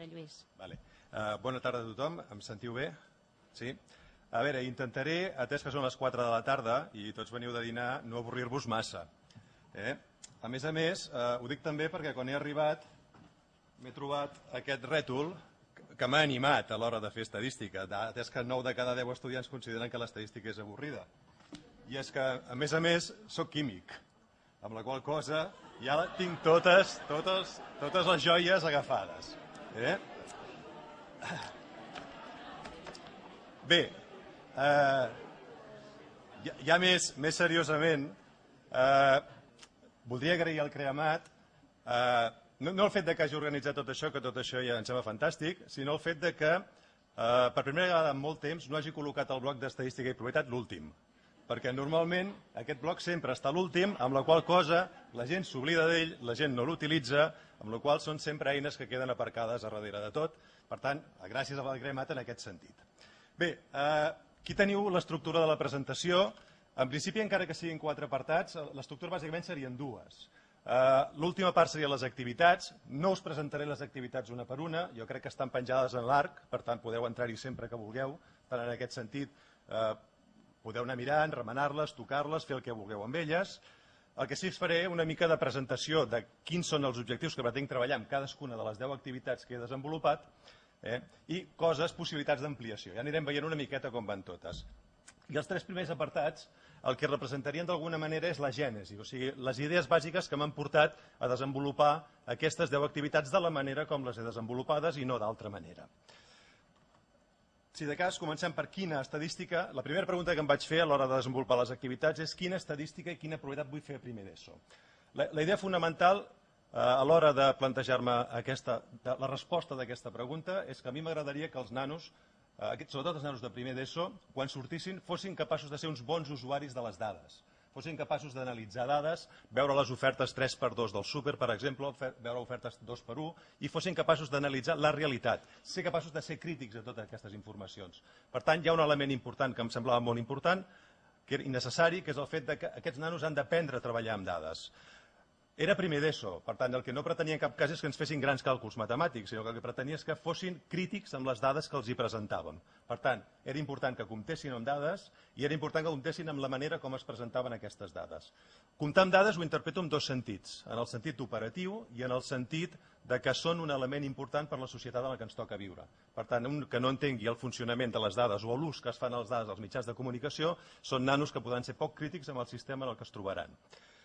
Pare Lluís. Bona tarda a tothom, em sentiu bé? Sí? A veure, intentaré, atès que són les 4 de la tarda i tots veniu de dinar, no avorrir-vos massa. A més, ho dic també perquè quan he arribat m'he trobat aquest rètol que m'ha animat a l'hora de fer estadística, atès que 9 de cada 10 estudiants consideren que l'estadística és avorrida. I és que, a més, soc químic, amb la qual cosa ja tinc totes les joies agafades. Bé, ja més seriosament, voldria agrair al CREAMAT no el fet que hagi organitzat tot això, que tot això ja em sembla fantàstic, sinó el fet que per primera vegada en molt temps no hagi col·locat el bloc d'estadística i probabilitat l'últim. Perquè normalment aquest bloc sempre està a l'últim, amb la qual cosa la gent s'oblida d'ell, la gent no l'utilitza, amb la qual són sempre eines que queden aparcades a darrere de tot. Per tant, gràcies al CREAMAT en aquest sentit. Bé, aquí teniu l'estructura de la presentació. En principi, encara que siguin 4 apartats, l'estructura bàsicament serien 2. L'última part serien les activitats. No us presentaré les activitats una per una, jo crec que estan penjades en l'arc, per tant podeu entrar-hi sempre que vulgueu. Per tant, en aquest sentit, podeu anar mirant, remenar-les, tocar-les, fer el que vulgueu amb elles. El que sí us faré una mica de presentació de quins són els objectius que pretenc treballar amb cadascuna de les 10 activitats que he desenvolupat i possibilitats d'ampliació. Ja anirem veient una miqueta com van totes. I els 3 primers apartats el que representarien d'alguna manera és la gènesi, o sigui, les idees bàsiques que m'han portat a desenvolupar aquestes 10 activitats de la manera com les he desenvolupades i no d'altra manera. Si de cas, comencem per quina estadística. La primera pregunta que em vaig fer a l'hora de desenvolupar les activitats és quina estadística i quina probabilitat vull fer a primer d'ESO. La idea fonamental a l'hora de plantejar-me la resposta d'aquesta pregunta és que a mi m'agradaria que els nanos, sobretot els nanos de primer d'ESO, quan sortissin, fossin capaços de ser uns bons usuaris de les dades. Fossin capaços d'analitzar dades, veure les ofertes 3x2 del súper, per exemple, veure ofertes 2x1, i fossin capaços d'analitzar la realitat, ser capaços de ser crítics de totes aquestes informacions. Per tant, hi ha un element important que em semblava molt important i necessari, que és el fet que aquests nanos han d'aprendre a treballar amb dades. Era primer d'ESO, per tant, el que no pretenia en cap cas és que ens fessin grans càlculs matemàtics, sinó que el que pretenia és que fossin crítics amb les dades que els hi presentàvem. Per tant, era important que comptessin amb dades i era important que comptessin amb la manera com es presentaven aquestes dades. Comptar amb dades ho interpreto en 2 sentits, en el sentit operatiu i en el sentit que són un element important per a la societat en la que ens toca viure. Per tant, un que no entengui el funcionament de les dades o l'ús que es fan a les dades als mitjans de comunicació són nanos que poden ser poc crítics amb el sistema en el que es trobaran.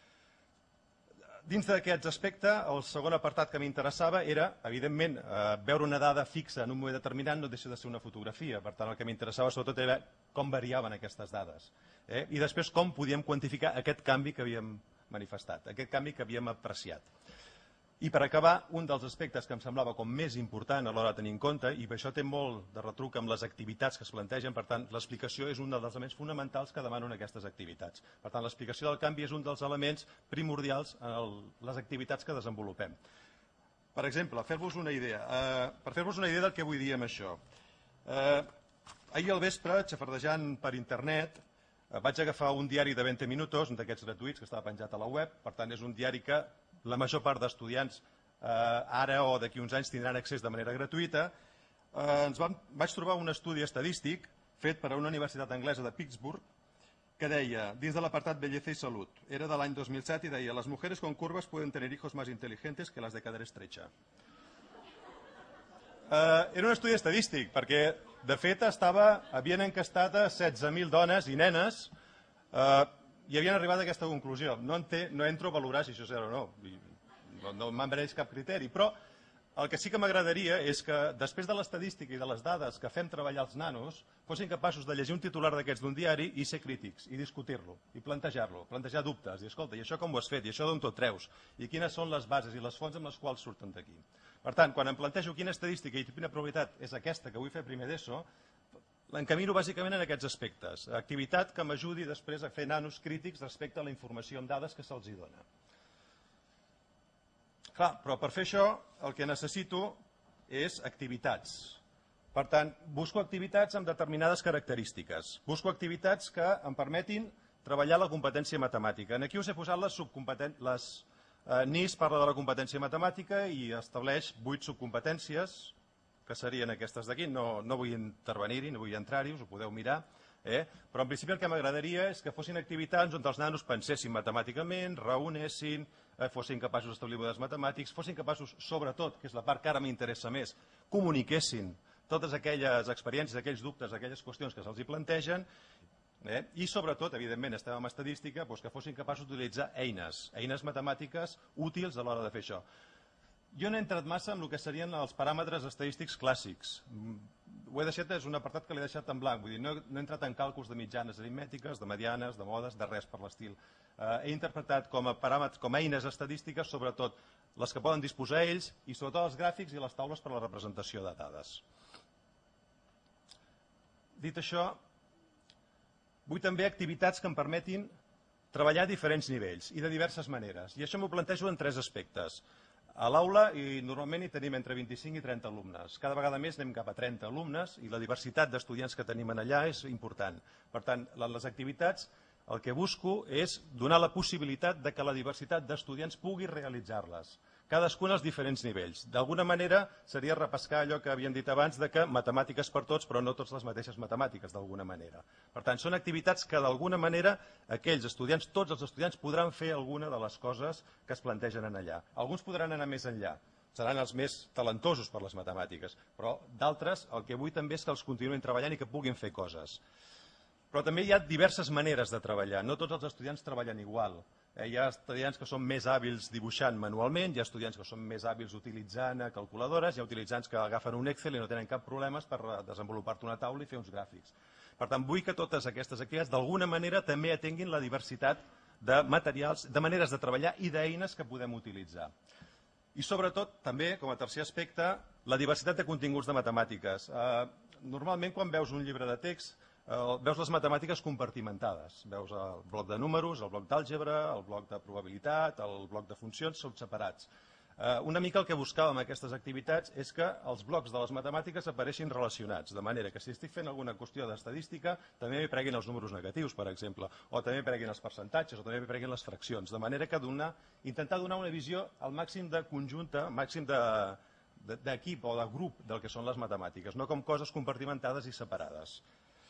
Dins d'aquests aspectes, el segon apartat que m'interessava era, evidentment, veure una dada fixa en un moment determinat no deixa de ser una fotografia. Per tant, el que m'interessava sobretot era com variaven aquestes dades. I després com podíem quantificar aquest canvi que havíem manifestat, aquest canvi que havíem apreciat. I per acabar, un dels aspectes que em semblava com més important a l'hora de tenir en compte, i això té molt de retruc amb les activitats que es plantegen, per tant, l'explicació és un dels elements fonamentals que demanen aquestes activitats. Per tant, l'explicació del canvi és un dels elements primordials en les activitats que desenvolupem. Per exemple, fer-vos una idea. Per fer-vos una idea del que vull dir amb això. Ahir al vespre, xafardejant per internet, vaig agafar un diari de 20 minuts, un d'aquests gratuïts que estava penjat a la web. Per tant, és un diari que la major part d'estudiants ara o d'aquí uns anys tindran accés de manera gratuïta. Vaig trobar un estudi estadístic fet per a una universitat anglesa de Pittsburgh que deia, dins de l'apartat Belleza y Salud, era de l'any 2007 i deia «Las mujeres con curvas pueden tener hijos más inteligentes que las de cadera estrecha». Era un estudi estadístic perquè, de fet, havien encastat a 16.000 dones i nenes i havien arribat a aquesta conclusió. No entro a valorar si això és cert o no, no me'n mereix cap criteri, però el que sí que m'agradaria és que després de l'estadística i de les dades que fem treballar els nanos, fossin capaços de llegir un titular d'aquests d'un diari i ser crítics, i discutir-lo, i plantejar-lo, plantejar dubtes, i escolta, i això com ho has fet, i això d'on t'ho treus, i quines són les bases i les fonts amb les quals surten d'aquí. Per tant, quan em plantejo quina estadística i quina probabilitat és aquesta que vull fer primer d'ESO, l'encamino bàsicament en aquests aspectes. Activitat que m'ajudi després a fer nanos crítics respecte a la informació amb dades que se'ls dona. Clar, però per fer això el que necessito és activitats. Per tant, busco activitats amb determinades característiques. Busco activitats que em permetin treballar la competència matemàtica. Aquí us he posat les subcompetències. NIS parla de la competència matemàtica i estableix 8 subcompetències. que serien aquestes d'aquí. No vull intervenir-hi, no vull entrar-hi, us ho podeu mirar. Però en principi el que m'agradaria és que fossin activitats on els nanos pensessin matemàticament, raonessin, fossin capaços d'establir models matemàtics, fossin capaços, sobretot, que és la part que ara m'interessa més, comuniquessin totes aquelles experiències, aquells dubtes, aquelles qüestions que se'ls plantegen, i sobretot, evidentment, estem en estadística, que fossin capaços d'utilitzar eines matemàtiques útils a l'hora de fer això. Jo no he entrat massa en el que serien els paràmetres estadístics clàssics. Ho he deixat, és un apartat que l'he deixat en blanc, vull dir, no he entrat en càlculs de mitjanes aritmètiques, de medianes, de modes, de res per l'estil. He interpretat com a paràmetres, com a eines estadístiques, sobretot les que poden disposar ells i sobretot els gràfics i les taules per a la representació de dades. Dit això, vull també activitats que em permetin treballar a diferents nivells i de diverses maneres. I això m'ho plantejo en 3 aspectes. A l'aula normalment hi tenim entre 25 i 30 alumnes. Cada vegada més anem cap a 30 alumnes i la diversitat d'estudiants que tenim allà és important. Per tant, les activitats el que busco és donar la possibilitat de que la diversitat d'estudiants pugui realitzar-les, cadascun als diferents nivells. D'alguna manera seria repescar allò que havíem dit abans de que matemàtiques per tots, però no tots les mateixes matemàtiques, d'alguna manera. Per tant, són activitats que d'alguna manera aquells estudiants, tots els estudiants, podran fer alguna de les coses que es plantegen allà. Alguns podran anar més enllà, seran els més talentosos per les matemàtiques, però d'altres el que vull també és que els continuïn treballant i que puguin fer coses. Però també hi ha diverses maneres de treballar, no tots els estudiants treballen igual. Hi ha estudiants que són més hàbils dibuixant manualment, hi ha estudiants que són més hàbils utilitzant calculadores, hi ha utilitzants que agafen un Excel i no tenen cap problema per desenvolupar-te una taula i fer uns gràfics. Per tant, vull que totes aquestes activitats d'alguna manera també atenguin la diversitat de materials, de maneres de treballar i d'eines que podem utilitzar. I sobretot, també, com a tercer aspecte, la diversitat de continguts de matemàtiques. Normalment, quan veus un llibre de text, veus les matemàtiques compartimentades. Veus el bloc de números, el bloc d'àlgebra, el bloc de probabilitat, el bloc de funcions, són separats. Una mica el que buscàvem amb aquestes activitats és que els blocs de les matemàtiques apareixin relacionats, de manera que si estic fent alguna qüestió d'estadística també m'hi preguin els números negatius, per exemple, o també m'hi preguin els percentatges, o també m'hi preguin les fraccions, de manera que intentar donar una visió al màxim de conjunta, màxim d'equip o de grup del que són les matemàtiques, no com coses compartimentades i separades.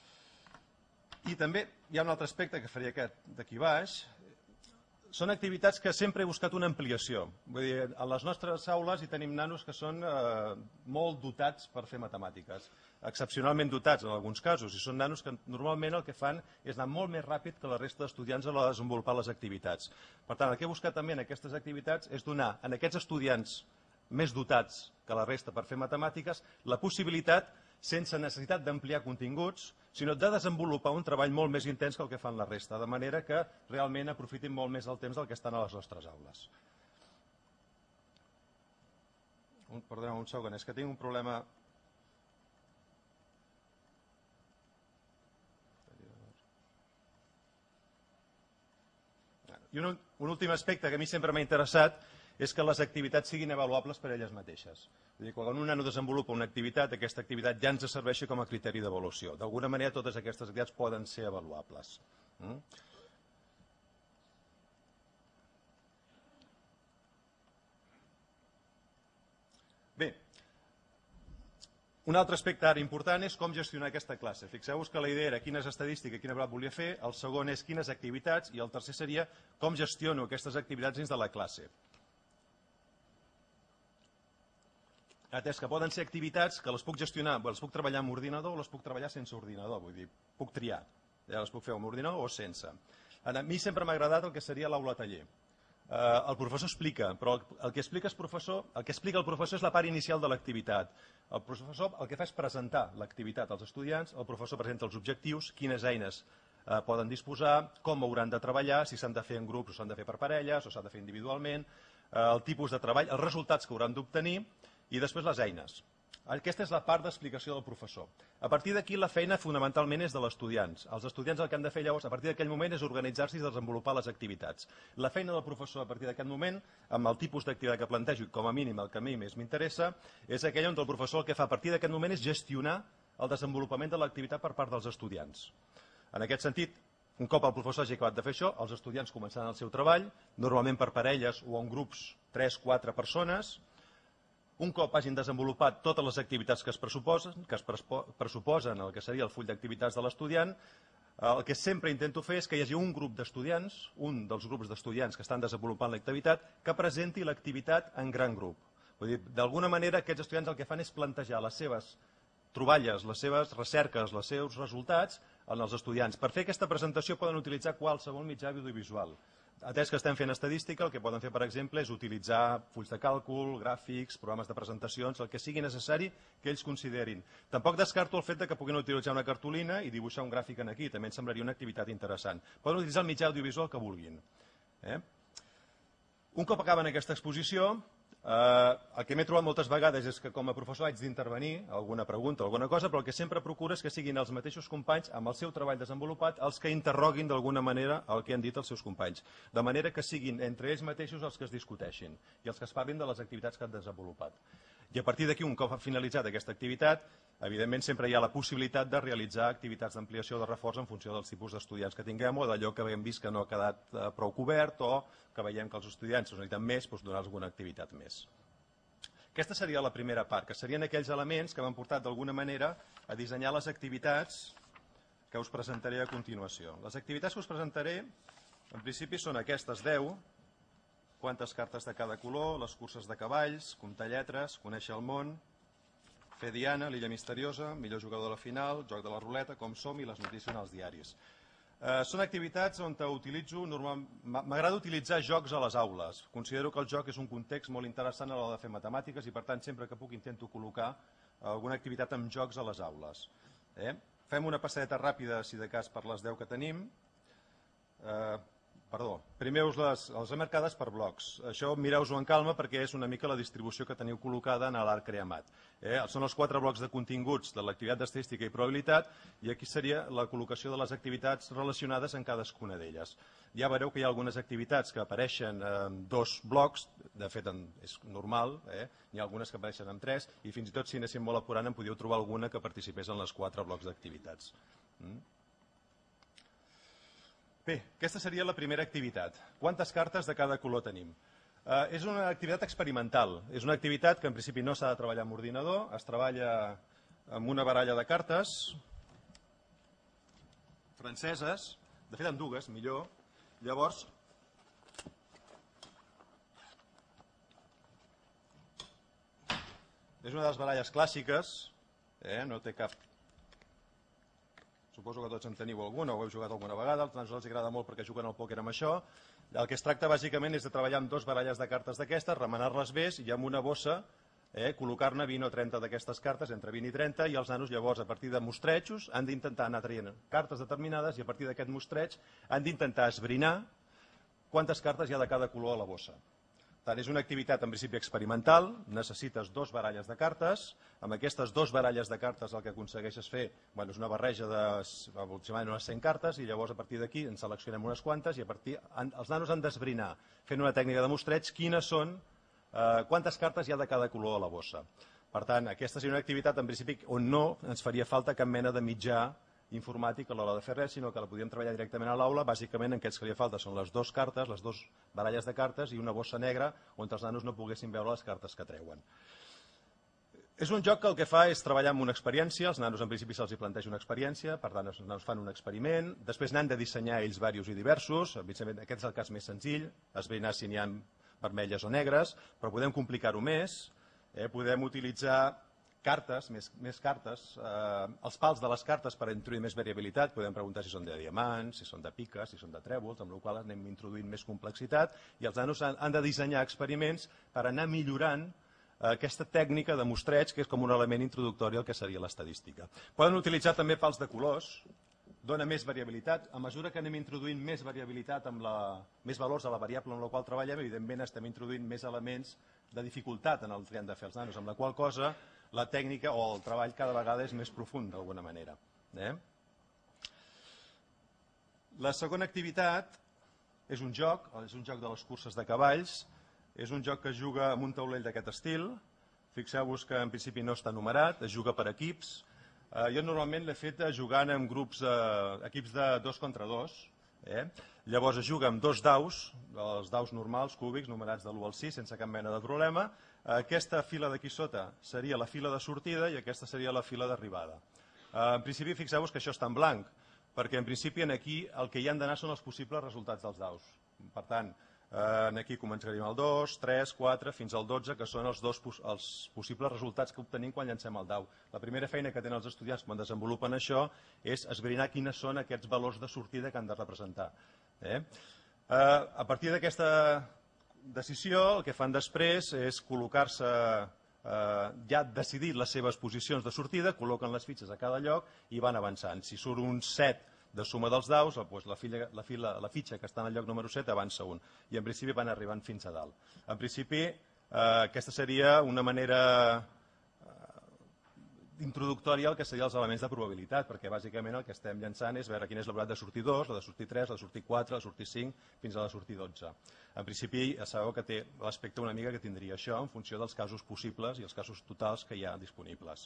I també hi ha un altre aspecte que faria aquest d'aquí baix. Són activitats que sempre he buscat una ampliació. Vull dir, a les nostres aules hi tenim nanos que són molt dotats per fer matemàtiques, excepcionalment dotats en alguns casos, i són nanos que normalment el que fan és anar molt més ràpid que la resta d'estudiants a l'hora de desenvolupar les activitats. Per tant, el que he buscat també en aquestes activitats és donar a aquests estudiants més dotats que la resta per fer matemàtiques la possibilitat, sense necessitat d'ampliar continguts, sinó de desenvolupar un treball molt més intens que el que fan la resta, de manera que realment aprofitin molt més el temps del que estan a les nostres aules. Perdoneu un segon, és que tinc un problema... I un últim aspecte que a mi sempre m'ha interessat és que les activitats siguin avaluables per elles mateixes. Vull dir, quan un nano desenvolupa una activitat, aquesta activitat ja ens serveixi com a criteri d'avaluació. D'alguna manera, totes aquestes activitats poden ser avaluables. Bé, un altre aspecte ara important és com gestionar aquesta classe. Fixeu-vos que la idea era quina és estadística i quina prova volia fer, el segon és quines activitats i el tercer seria com gestiono aquestes activitats dins de la classe. Atès que poden ser activitats que les puc gestionar, les puc treballar amb ordinador o les puc treballar sense ordinador, vull dir, puc triar, ja les puc fer amb ordinador o sense. A mi sempre m'ha agradat el que seria l'aula taller. El professor explica, però el que explica el professor és la part inicial de l'activitat. El professor el que fa és presentar l'activitat als estudiants, el professor presenta els objectius, quines eines poden disposar, com hauran de treballar, si s'han de fer en grups o s'han de fer per parelles o s'han de fer individualment, el tipus de treball, els resultats que hauran d'obtenir i després les eines. Aquesta és la part d'explicació del professor. A partir d'aquí la feina fonamentalment és de els estudiants. Els estudiants el que han de fer llavors a partir d'aquell moment és organitzar-se i desenvolupar les activitats. La feina del professor a partir d'aquest moment, amb el tipus d'activitat que plantejo i com a mínim el que a mi més m'interessa, és aquella on el professor el que fa a partir d'aquest moment és gestionar el desenvolupament de l'activitat per part dels estudiants. En aquest sentit, un cop el professor hagi acabat de fer això, els estudiants començaran el seu treball, normalment per parelles o en grups 3-4 persones, Un cop hagin desenvolupat totes les activitats que es pressuposen el que seria el full d'activitats de l'estudiant, el que sempre intento fer és que hi hagi un grup d'estudiants, un dels grups d'estudiants que estan desenvolupant l'activitat, que presenti l'activitat en gran grup. Vull dir, d'alguna manera aquests estudiants el que fan és plantejar les seves troballes, les seves recerques, els seus resultats en els estudiants. Per fer aquesta presentació poden utilitzar qualsevol mitjà audiovisual. Atès que estem fent estadística, el que poden fer, per exemple, és utilitzar fulls de càlcul, gràfics, programes de presentacions, el que sigui necessari que ells considerin. Tampoc descarto el fet que puguin utilitzar una cartolina i dibuixar un gràfic aquí, també em semblaria una activitat interessant. Poden utilitzar el mitjà audiovisual que vulguin. Un cop acaben aquesta exposició, el que m'he trobat moltes vegades és que com a professor haig d'intervenir, alguna pregunta o alguna cosa, però el que sempre procuro és que siguin els mateixos companys amb el seu treball desenvolupat els que interroguin d'alguna manera el que han dit els seus companys. De manera que siguin entre ells mateixos els que es discuteixin i els que es parlin de les activitats que han desenvolupat. I a partir d'aquí, un cop finalitzat aquesta activitat, evidentment sempre hi ha la possibilitat de realitzar activitats d'ampliació o de reforç en funció dels tipus d'estudiants que tinguem o d'allò que hem vist que no ha quedat prou cobert o que veiem que els estudiants necessiten més, doncs donar alguna activitat més. Aquesta seria la primera part, que serien aquells elements que m'han portat d'alguna manera a dissenyar les activitats que us presentaré a continuació. Les activitats que us presentaré, en principi, són aquestes 10, quantes cartes de cada color, les curses de cavalls, comptar lletres, conèixer el món, fer Diana, l'illa misteriosa, millor jugador de la final, joc de la ruleta, com som i les notícies als diaris. Són activitats on m'agrada utilitzar jocs a les aules. Considero que el joc és un context molt interessant a l'hora de fer matemàtiques i per tant sempre que puc intento col·locar alguna activitat amb jocs a les aules. Fem una passadeta ràpida si de cas per les 10 que tenim. Primer us les he marcades per blocs. Això mireu-ho en calma perquè és una mica la distribució que teniu col·locada en l'Arc Creamat. Són els 4 blocs de continguts de l'activitat d'estadística i probabilitat i aquí seria la col·locació de les activitats relacionades en cadascuna d'elles. Ja veureu que hi ha algunes activitats que apareixen en 2 blocs, de fet és normal, n'hi ha algunes que apareixen en 3 i fins i tot si anéssim molt apurant en podíeu trobar alguna que participés en les 4 blocs d'activitats. Bé, aquesta seria la primera activitat. Quantes cartes de cada color tenim? És una activitat experimental. És una activitat que en principi no s'ha de treballar amb ordinador, es treballa amb una baralla de cartes franceses, de fet amb dues, millor. Llavors, és una de les baralles clàssiques, no té cap... Suposo que tots en teniu alguna, o heu jugat alguna vegada, als nens els agrada molt perquè juguen al pòquer amb això. El que es tracta bàsicament és de treballar amb 2 baralles de cartes d'aquestes, remenar-les bé i amb una bossa col·locar-ne 20 o 30 d'aquestes cartes, entre 20 i 30, i els nanos llavors a partir de mostrejos han d'intentar anar traient cartes determinades i a partir d'aquest mostreig han d'intentar esbrinar quantes cartes hi ha de cada color a la bossa. És una activitat en principi experimental, necessites 2 baralles de cartes, amb aquestes 2 baralles de cartes el que aconsegueixes fer és una barreja d'aproximadament unes 100 cartes i llavors a partir d'aquí en seleccionem unes quantes i els nanos han d'esbrinar, fent una tècnica de mostreig, quantes cartes hi ha de cada color a la bossa. Per tant, aquesta seria una activitat en principi on no ens faria falta cap mena de mitjà informàtic a l'hora de fer res, sinó que la podíem treballar directament a l'aula. Bàsicament, en què ens faria falta són les 2 cartes, les 2 baralles de cartes i una bossa negra on els nanos no poguessin veure les cartes que treuen. És un joc que el que fa és treballar amb una experiència, els nanos en principi se'ls planteja una experiència, per tant els nanos fan un experiment, després n'han de dissenyar ells diversos i diversos, aquest és el cas més senzill, esbrinar si n'hi ha vermelles o negres, però podem complicar-ho més, podem utilitzar cartes, més cartes, els pals de les cartes per introduir més variabilitat, podem preguntar si són de diamants, si són de piques, si són de trèvols, amb la qual cosa anem introduint més complexitat i els nanos han de dissenyar experiments per anar millorant aquesta tècnica de mostreig que és com un element introductori al que seria l'estadística. Poden utilitzar també pals de colors, dona més variabilitat. A mesura que anem introduint més variabilitat, més valors a la variable amb la qual treballem, evidentment estem introduint més elements de dificultat en el que han de fer els nanos, amb la qual cosa la tècnica o el treball cada vegada és més profund d'alguna manera. La segona activitat és un joc de les curses de cavalls, és un joc que es juga amb un taulell d'aquest estil, fixeu-vos que en principi no està numerat, es juga per equips. Jo normalment l'he fet jugant amb equips de 2 contra 2, llavors es juga amb 2 daus, els daus normals, cúbics, numerats de l'1 al 6, sense cap mena de problema, Aquesta fila d'aquí sota seria la fila de sortida i aquesta seria la fila d'arribada. En principi, fixeu-vos que això està en blanc, perquè en principi aquí el que hi han d'anar són els possibles resultats dels daus. Per tant, aquí començaríem el 2, 3, 4, fins al 12, que són els possibles resultats que obtenim quan llancem el dau. La primera feina que tenen els estudiants quan desenvolupen això és esbrinar quines són aquests valors de sortida que han de representar. A partir d'aquesta decisió, el que fan després és col·locar-se, ja decidir les seves posicions de sortida, col·loquen les fitxes a cada lloc i van avançant. Si surt un 7 de suma dels daus, la fitxa que està en el lloc número 7 avança un. I en principi van arribant fins a dalt. En principi, aquesta seria una manera introductòria al que serien els elements de probabilitat, perquè bàsicament el que estem llançant és veure quina és la probabilitat de sortir 2, la de sortir 3, la de sortir 4, la de sortir 5, fins a la de sortir 12. En principi, ja sabeu que té l'aspecte una mica que tindria això en funció dels casos possibles i els casos totals que hi ha disponibles.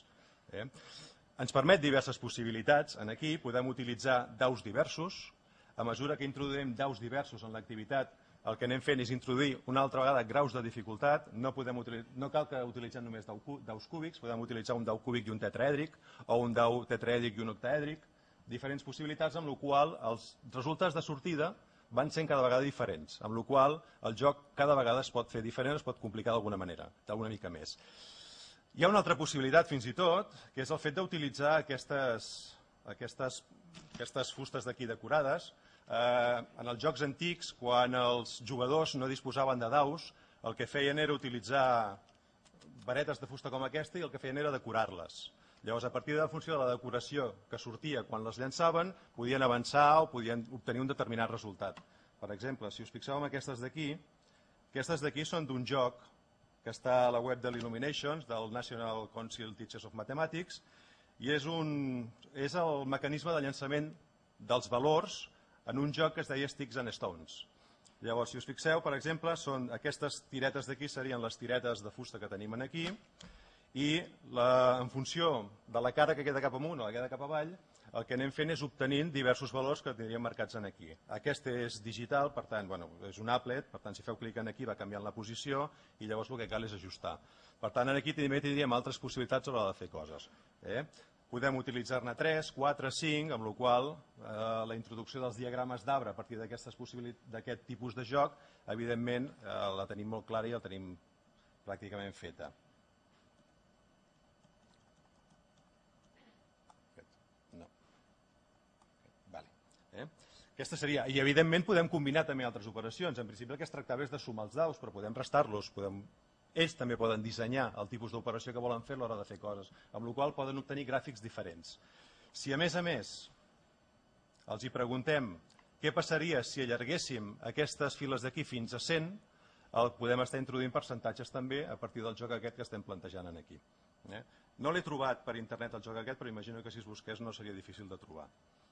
Ens permet diverses possibilitats. Aquí podem utilitzar daus diversos. A mesura que introduïm daus diversos en l'activitat, el que anem fent és introduir una altra vegada graus de dificultat. No cal que utilitzem només daus cúbics, podem utilitzar un dau cúbic i un tetraèdric, o un dau tetraèdric i un octaèdric, diferents possibilitats amb la qual els resultats de sortida van sent cada vegada diferents, amb la qual el joc cada vegada es pot fer diferent, es pot complicar d'alguna manera, d'alguna mica més. Hi ha una altra possibilitat, fins i tot, que és el fet d'utilitzar aquestes fustes d'aquí decorades. En els jocs antics, quan els jugadors no disposaven de daus, el que feien era utilitzar varetes de fusta com aquesta i el que feien era decorar-les. Llavors, a partir de la funció de la decoració que sortia quan les llançaven, podien avançar o podien obtenir un determinat resultat. Per exemple, si us fixeu en aquestes d'aquí són d'un joc que està a la web de l'Illuminations, del National Council Teachers of Mathematics, i és el mecanisme de llançament dels valors en un joc que es deia Sticks and Stones. Llavors, si us fixeu, per exemple, aquestes tiretes d'aquí serien les tiretes de fusta que tenim aquí, i en funció de la cara que queda cap amunt o la que queda cap avall, el que anem fent és obtenint diversos valors que tindríem marcats aquí. Aquest és digital, per tant, és un applet, per tant, si feu clic aquí va canviant la posició i llavors el que cal és ajustar. Per tant, aquí també tindríem altres possibilitats a l'hora de fer coses. Podem utilitzar-ne 3, 4, 5, amb la qual la introducció dels diagrames d'arbre a partir d'aquest tipus de joc, evidentment, la tenim molt clara i la tenim pràcticament feta. Aquesta seria, i evidentment podem combinar també altres operacions. En principi el que es tractava és de sumar els daus, però podem restar-los, ells també poden dissenyar el tipus d'operació que volen fer a l'hora de fer coses, amb la qual poden obtenir gràfics diferents. Si a més els hi preguntem què passaria si allarguéssim aquestes files d'aquí fins a 100, podem estar introduint percentatges també a partir del joc aquest que estem plantejant aquí. No l'he trobat per internet el joc aquest, però imagino que si es busqués no seria difícil de trobar.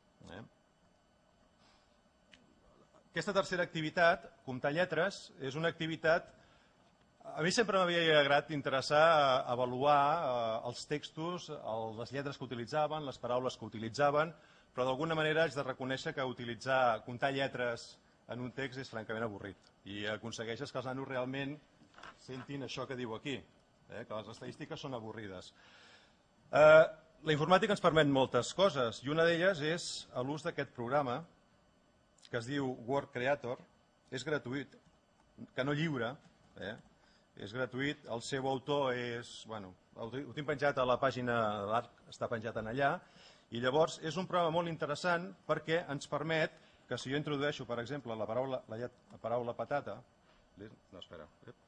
Aquesta tercera activitat, comptar lletres, és una activitat... A mi sempre m'havia agradat interessar avaluar els textos, les lletres que utilitzaven, les paraules que utilitzaven, però d'alguna manera haig de reconèixer que comptar lletres en un text és francament avorrit i aconsegueixes que els nanos realment sentin això que diu aquí, que les estadístiques són avorrides. La informàtica ens permet moltes coses i una d'elles és l'ús d'aquest programa que es diu Word Creator. És gratuït, que no lliure, és gratuït, el seu autor és... Ho tinc penjat a la pàgina de l'ARC, està penjat en allà, i llavors és un programa molt interessant perquè ens permet que si jo introdueixo, per exemple, la paraula patata... No, espera.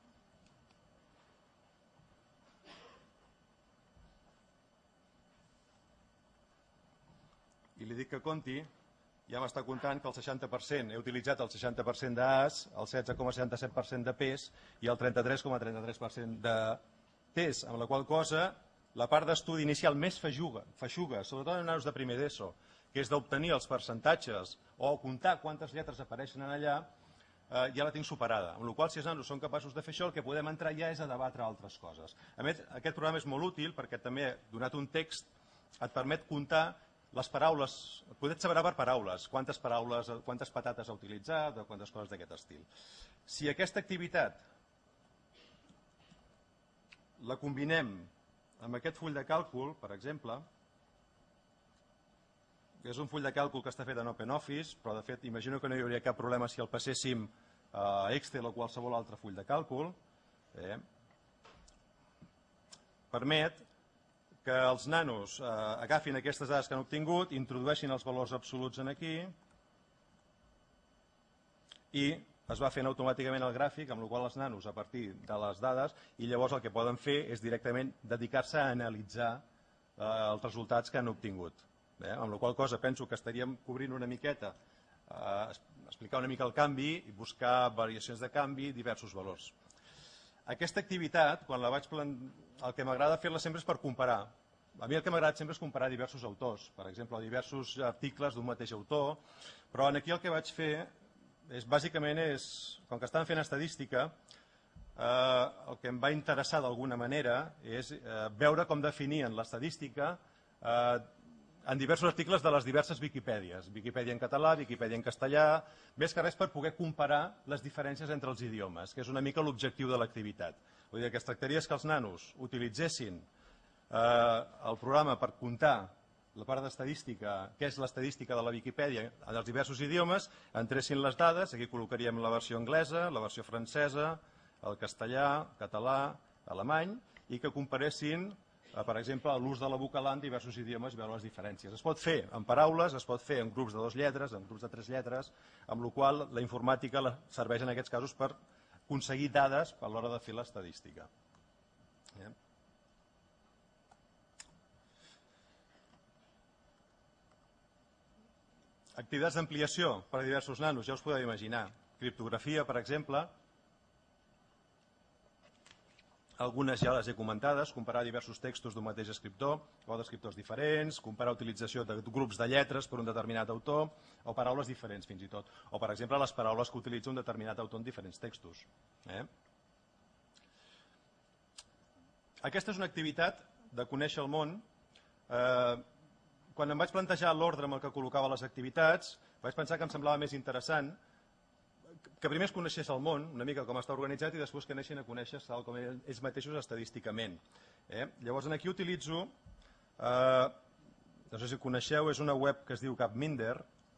I li dic que compti, ja m'està comptant que el 60%, he utilitzat el 60% d'As, el 16,67% de Pes i el 33,33% de Ts, amb la qual cosa la part d'estudi inicial més feixuga, sobretot en nanos de primer d'ESO, que és d'obtenir els percentatges o comptar quantes lletres apareixen allà, ja la tinc superada. Amb la qual cosa, si els nanos són capaços de fer això, el que podem entrar ja és a debatre altres coses. A més, aquest programa és molt útil perquè també, donat un text, et permet comptar les paraules, podem separar per paraules, quantes patates ha utilitzat o quantes coses d'aquest estil. Si aquesta activitat la combinem amb aquest full de càlcul, per exemple, que és un full de càlcul que està fet en OpenOffice, però de fet imagino que no hi hauria cap problema si el passéssim a Excel o qualsevol altre full de càlcul. Permet que els nanos agafin aquestes dades que han obtingut, introdueixin els valors absoluts en aquí i es va fent automàticament el gràfic, amb el qual els nanos, a partir de les dades, i llavors el que poden fer és directament dedicar-se a analitzar els resultats que han obtingut. Amb la qual cosa penso que estaríem cobrint una miqueta, explicar una mica el canvi i buscar variacions de canvi, diversos valors. Aquesta activitat, quan la vaig el que m'agrada fer-la sempre és per comparar. A mi el que m'agrada sempre és comparar diversos autors, per exemple, diversos articles d'un mateix autor, però aquí el que vaig fer bàsicament és, com que estàvem fent estadística, el que em va interessar d'alguna manera és veure com definien l'estadística en diversos articles de les diverses Viquipèdies. Viquipèdia en català, Viquipèdia en castellà, més que res per poder comparar les diferències entre els idiomes, que és una mica l'objectiu de l'activitat. Vull dir que es tractaria que els nanos utilitzessin el programa per comptar la part d'estadística, què és l'estadística de la Viquipèdia en els diversos idiomes, entressin les dades, aquí col·locaríem la versió anglesa, la versió francesa, el castellà, català, alemany, i que comparessin, per exemple, l'ús de la vocal en diversos idiomes i veure les diferències. Es pot fer en paraules, es pot fer en grups de 2 lletres, en grups de 3 lletres, amb la qual la informàtica serveix en aquests casos per aconseguir dades a l'hora de fer l'estadística. Activitats d'ampliació per a diversos nanos, ja us podeu imaginar. Criptografia, per exemple, algunes ja les he comentades, comparar diversos textos d'un mateix escriptor o d'escriptors diferents, comparar utilització de grups de lletres per un determinat autor o paraules diferents fins i tot, o per exemple les paraules que utilitza un determinat autor en diferents textos. Aquesta és una activitat de conèixer el món. Quan em vaig plantejar l'ordre amb el que col·locava les activitats, vaig pensar que em semblava més interessant que primer es coneixés el món, una mica com està organitzat, i després que aneixin a conèixer com ells mateixos estadísticament. Llavors, aquí utilitzo, no sé si coneixeu, és una web que es diu Gapminder.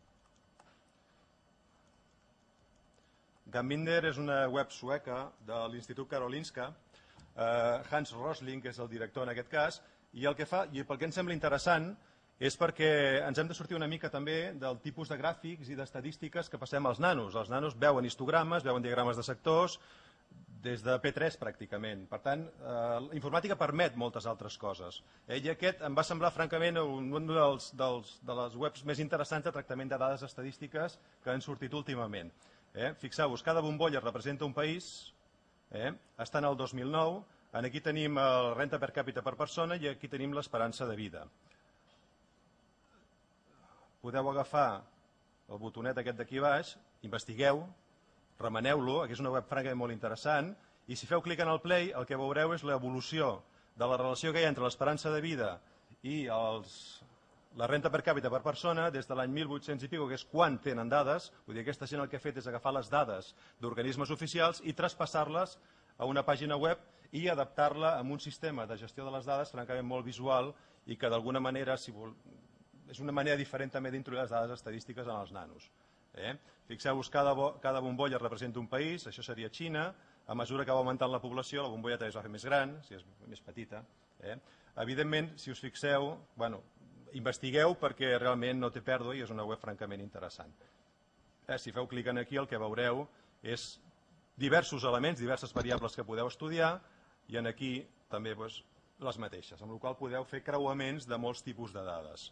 Gapminder és una web sueca de l'Institut Karolinska. Hans Rosling, que és el director en aquest cas, i el que fa, i pel que ens sembla interessant, és perquè ens hem de sortir una mica també del tipus de gràfics i d'estadístiques que passem als nanos. Els nanos veuen histogrames, veuen diagrames de sectors, des de P3 pràcticament. Per tant, la informàtica permet moltes altres coses. I aquest em va semblar francament un de les webs més interessants de tractament de dades estadístiques que han sortit últimament. Fixeu-vos, cada bombolla representa un país, està en el 2009, aquí tenim la renta per càpita per persona i aquí tenim l'esperança de vida. Podeu agafar el botonet aquest d'aquí baix, investigueu, remeneu-lo, aquí és una web francament molt interessant, i si feu clic en el play el que veureu és l'evolució de la relació que hi ha entre l'esperança de vida i la renta per càpita per persona des de l'any 1800 i pico, que és quan tenen dades. Vull dir, aquesta gent el que ha fet és agafar les dades d'organismes oficials i traspassar-les a una pàgina web i adaptar-la a un sistema de gestió de les dades francament molt visual i que d'alguna manera, és una manera diferent també d'introduir les dades estadístiques en els nanos. Fixeu-vos, cada bombolla representa un país, això seria Xina. A mesura que va augmentant la població, la bombolla també es va fer més gran, si és més petita. Evidentment, si us fixeu, investigueu perquè realment no té pèrdua i és una web francament interessant. Si feu clic aquí el que veureu és diversos elements, diverses variables que podeu estudiar i aquí també les mateixes, amb la qual cosa podeu fer creuaments de molts tipus de dades.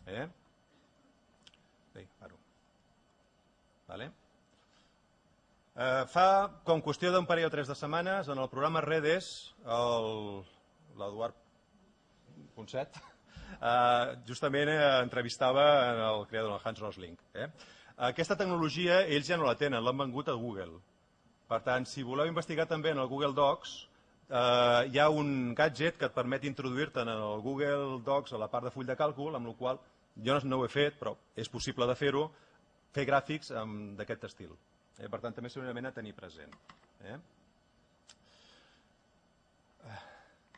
Fa com qüestió d'un parell o 3 de setmanes en el programa Redes l'Eduard Ponset justament entrevistava el creador, el Hans Rosling. Aquesta tecnologia ells ja no la tenen, l'han vengut a Google. Per tant, si voleu investigar també en el Google Docs, hi ha un gadget que et permet introduir-te en el Google Docs a la part de full de càlcul, amb la qual jo no ho he fet, però és possible de fer-ho, fer gràfics d'aquest estil. Per tant, també és un element a tenir present.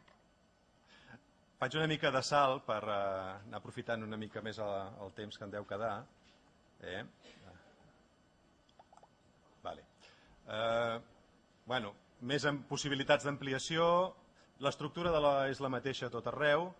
Faig una mica de salt per anar aprofitant una mica més el temps que em deu quedar. Bueno, més amb possibilitats d'ampliació, l'estructura és la mateixa a tot arreu.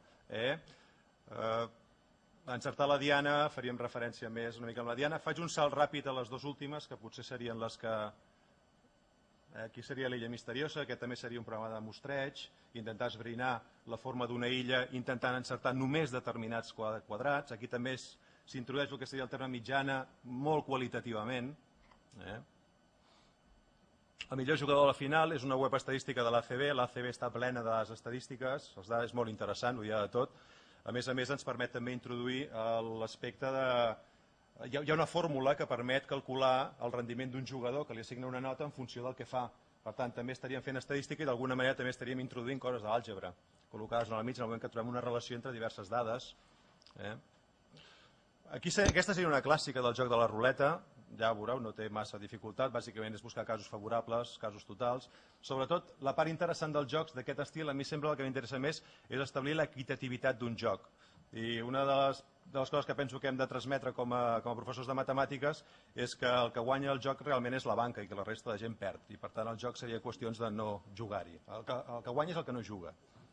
Encertar la diana, faríem referència més una mica amb la diana. Faig un salt ràpid a les dues últimes, que potser serien les que... Aquí seria l'illa misteriosa, aquest també seria un programa de mostreig, intentar esbrinar la forma d'una illa intentant encertar només determinats quadrats. Aquí també s'introdueix el que seria el terme mitjana molt qualitativament. El millor jugador a la final és una web estadística de l'ACB. L'ACB està plena de dades estadístiques, les dades és molt interessant, ho hi ha de tot. A més, ens permet també introduir l'aspecte de... Hi ha una fórmula que permet calcular el rendiment d'un jugador que li assigna una nota en funció del que fa. Per tant, també estaríem fent estadística i d'alguna manera també estaríem introduint coses de l'àlgebra, col·locades al mig en el moment que trobem una relació entre diverses dades. Aquesta seria una clàssica del joc de la ruleta, ja ho veureu, no té massa dificultat, bàsicament és buscar casos favorables, casos totals. Sobretot, la part interessant dels jocs d'aquest estil, a mi sempre el que m'interessa més és establir l'equitativitat d'un joc. I una de les coses que penso que hem de transmetre com a professors de matemàtiques és que el que guanya el joc realment és la banca i que la resta de gent perd. I per tant el joc seria qüestions de no jugar-hi. El que guanya és el que no juga.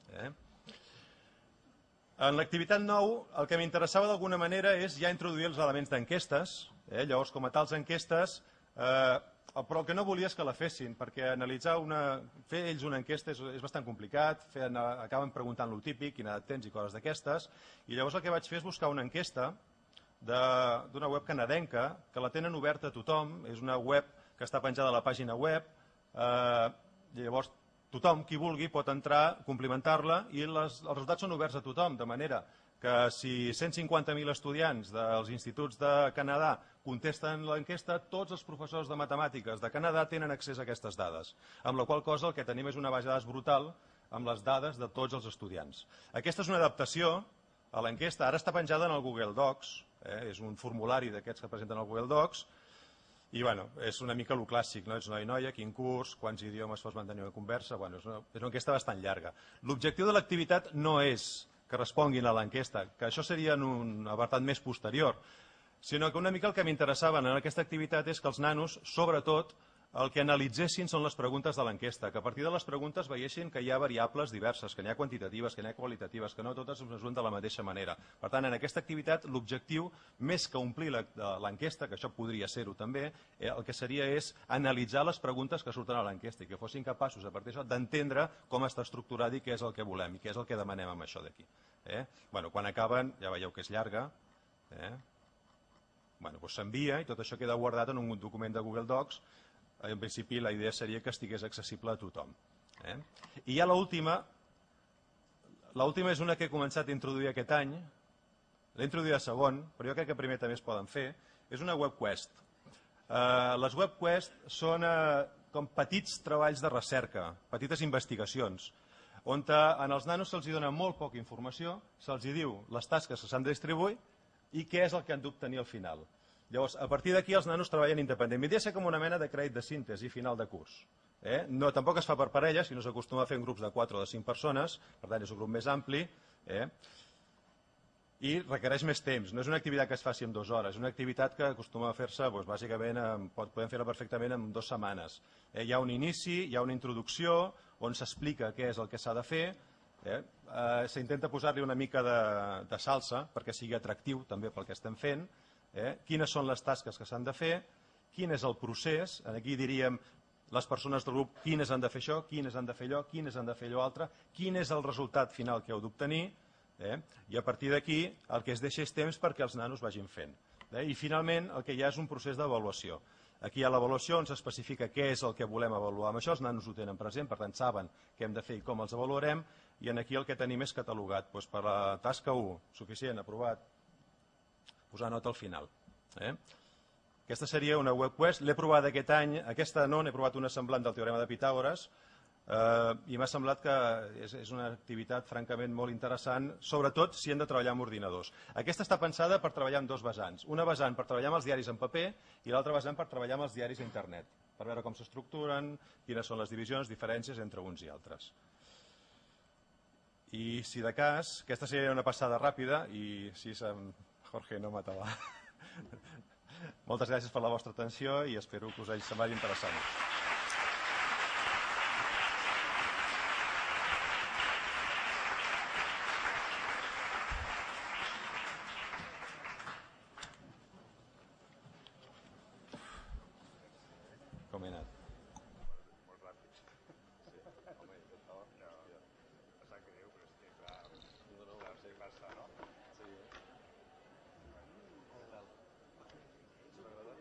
En l'activitat 9 el que m'interessava d'alguna manera és ja introduir els elements d'enquestes. Llavors, com a tals enquestes, però el que no volia és que la fessin, perquè fer ells una enquesta és bastant complicat, acaben preguntant lo típic, quina edat tens i coses d'aquestes, i llavors el que vaig fer és buscar una enquesta d'una web canadenca, que la tenen oberta a tothom, és una web que està penjada a la pàgina web, llavors tothom, qui vulgui, pot entrar, complimentar-la, i els resultats són oberts a tothom, de manera que si 150.000 estudiants dels instituts de Canadà contesten l'enquesta, tots els professors de matemàtiques de Canadà tenen accés a aquestes dades, amb la qual cosa el que tenim és una base de dades brutal amb les dades de tots els estudiants. Aquesta és una adaptació a l'enquesta, ara està penjada en el Google Docs, és un formulari d'aquests que presenten al Google Docs, i bueno, és una mica el clàssic, no? Ets noi, noia, quin curs, quants idiomes fos mantenir una conversa, bueno, és una enquesta bastant llarga. L'objectiu de l'activitat no és que responguin a l'enquesta, que això seria en un apartat més posterior, sinó que una mica el que m'interessava en aquesta activitat és que els nanos, sobretot, el que analitzessin són les preguntes de l'enquesta, que a partir de les preguntes veiessin que hi ha variables diverses, que n'hi ha quantitatives, que n'hi ha qualitatives, que no totes es mesuren de la mateixa manera. Per tant, en aquesta activitat, l'objectiu, més que omplir l'enquesta, que això podria ser-ho també, el que seria és analitzar les preguntes que surten a l'enquesta i que fossin capaços, a partir d'això, d'entendre com està estructurat i què és el que volem i què és el que demanem amb això d'aquí. Quan acaben, ja veieu que és llarga, s'envia i tot això queda guardat en un document de Google Docs. En principi la idea seria que estigués accessible a tothom. I ja l'última és una que he començat a introduir aquest any, l'he introduïda segon, però jo crec que primer també es poden fer, és una webquest. Les webquest són com petits treballs de recerca, petites investigacions, on als nanos se'ls dona molt poca informació, se'ls diu les tasques que s'han de distribuir i què és el que han d'obtenir al final. Llavors, a partir d'aquí els nanos treballen independent. M'hi ser com una mena de crèdit de síntesi final de curs. Tampoc es fa per parelles, sinó s'acostuma a fer en grups de 4 o de 5 persones, per tant és un grup més ampli, i requereix més temps. No és una activitat que es faci en 2 hores, és una activitat que acostuma a fer-se, bàsicament, podem fer-la perfectament en 2 setmanes. Hi ha un inici, hi ha una introducció, on s'explica què és el que s'ha de fer, s'intenta posar-li una mica de salsa perquè sigui atractiu també pel que estem fent, quines són les tasques que s'han de fer, quin és el procés, aquí diríem les persones del grup quines han de fer això, quines han de fer allò, quines han de fer allò altre, quin és el resultat final que heu d'obtenir, i a partir d'aquí el que es deixa és temps perquè els nanos vagin fent. I finalment el que hi ha és un procés d'avaluació. Aquí hi ha l'avaluació on s'especifica què és el que volem avaluar amb això, els nanos ho tenen present, per tant saben què hem de fer i com els avaluarem, i aquí el que tenim és catalogat. Per la tasca 1, suficient, aprovat, posar nota al final. Aquesta seria una webquest, l'he provat aquest any, aquesta no, n'he provat una semblant del teorema de Pitàgores, i m'ha semblat que és una activitat francament molt interessant, sobretot si hem de treballar amb ordinadors. Aquesta està pensada per treballar en 2 vessants, una vessant per treballar amb els diaris en paper i l'altra vessant per treballar amb els diaris a internet, per veure com s'estructuren, quines són les divisions, diferències entre uns i altres. I si de cas, aquesta seria una passada ràpida i si Jorge no matava. Moltes gràcies per la vostra atenció i espero que us hagi semblat interessant. Com he anat? Molt ràpid. Sí, home, intentava. No, em sap greu, però és que clar, saps què passa, no? Sí. Què tal? Us agrada?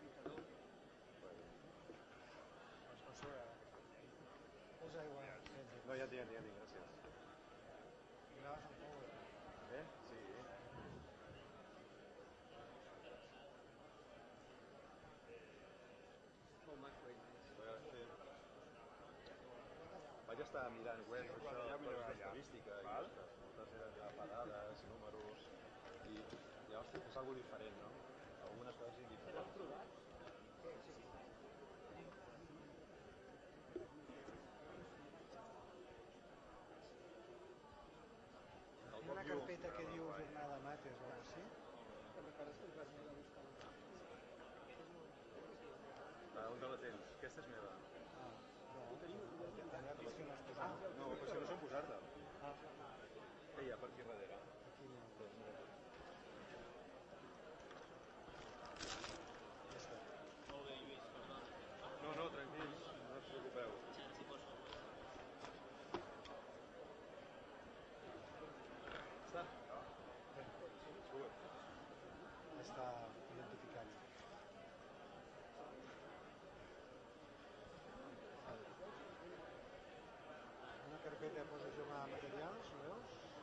Posa aigua. No, ja tinc, gràcies. Eh? Sí. Vaig estar mirant web, això, coses d'estadística, i moltes eren de parades, números, i llavors és algo diferent, no? Algunes coses indiferents. Hi ha una carpeta que diu jornada mates o així. On te la tens? Aquesta és meva. No, allà vist que no has posat. No, però si no sé on posar-te.